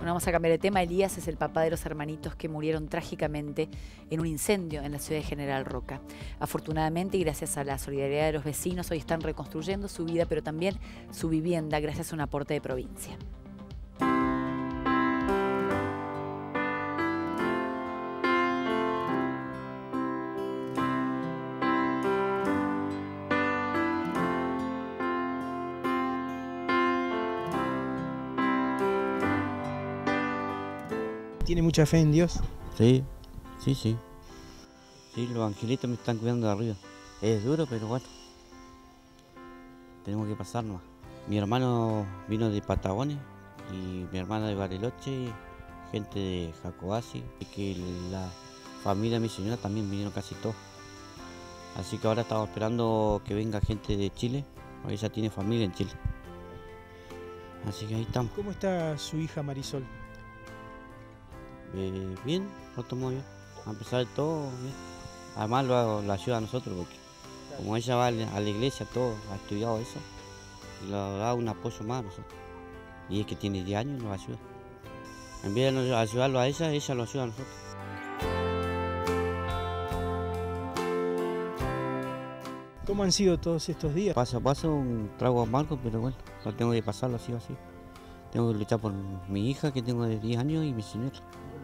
Bueno, vamos a cambiar de tema. Elías es el papá de los hermanitos que murieron trágicamente en un incendio en la ciudad de General Roca. Afortunadamente, y gracias a la solidaridad de los vecinos, hoy están reconstruyendo su vida, pero también su vivienda, gracias a un aporte de provincia. ¿Tiene mucha fe en Dios? Sí, sí, sí. Sí, los angelitos me están cuidando de arriba. Es duro, pero bueno. Tenemos que pasar nomás. Mi hermano vino de Patagones y mi hermana de Bariloche, gente de Jacobasi, y que la familia de mi señora también vinieron casi todos. Así que ahora estamos esperando que venga gente de Chile, porque ella tiene familia en Chile. Así que ahí estamos. ¿Cómo está su hija Marisol? Bien, lo tomó bien. A pesar de todo, bien. Además lo ayuda a nosotros, porque como ella va a la iglesia, todo, ha estudiado eso, y le da un apoyo más a nosotros. Y es que tiene 10 años y nos ayuda. En vez de ayudarlo a ella lo ayuda a nosotros. ¿Cómo han sido todos estos días? Paso a paso, un trago amargo, pero bueno, no tengo que pasarlo así o así. Tengo que luchar por mi hija, que tengo de 10 años, y mi señora.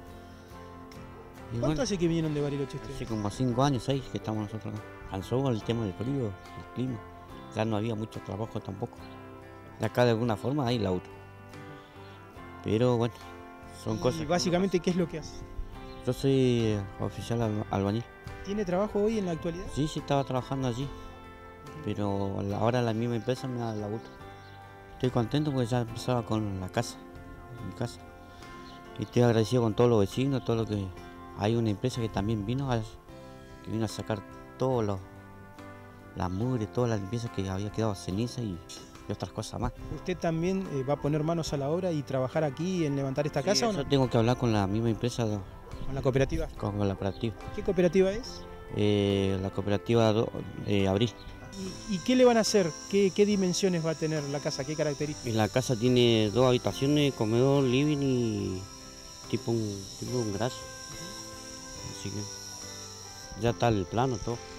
Y ¿Cuánto hace que vinieron de Bariloche hace ustedes? como 5 años, 6 que estamos nosotros acá. Cansó con el tema del frío, el clima. Ya no había mucho trabajo tampoco. De acá de alguna forma hay laburo. Pero bueno, son cosas. Y básicamente, ¿qué es lo que hace? Yo soy oficial albañil. ¿Tiene trabajo hoy en la actualidad? Sí, sí estaba trabajando allí. Pero ahora la misma empresa me da el laburo. Estoy contento porque ya empezaba con la casa, mi casa. Y estoy agradecido con todos los vecinos, todo lo que. Hay una empresa que también vino a sacar todo la mugre, toda la limpieza que había quedado ceniza y otras cosas más. ¿Usted también va a poner manos a la obra y trabajar aquí en levantar esta casa o no? Yo tengo que hablar con la misma empresa, ¿Con la cooperativa? con la cooperativa. ¿Qué cooperativa es? La cooperativa Abril. ¿Y qué le van a hacer? ¿Qué dimensiones va a tener la casa? ¿Qué características? Y la casa tiene 2 habitaciones, comedor, living y tipo un garaje. Así que ya está el plano todo.